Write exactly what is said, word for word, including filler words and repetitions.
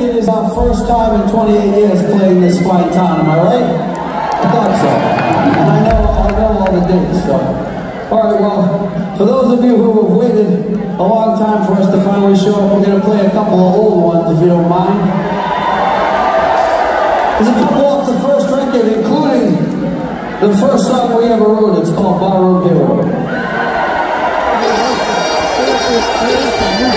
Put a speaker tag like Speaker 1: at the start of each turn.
Speaker 1: It is our first time in twenty-eight years playing this fine town, am I right? I thought so. And I know, I know all the dates, so. All right, well, for those of you who have waited a long time for us to finally show up, we're going to play a couple of old ones, if you don't mind. There's a couple off the first record, including the first song we ever wrote. It's called Barroom Hero.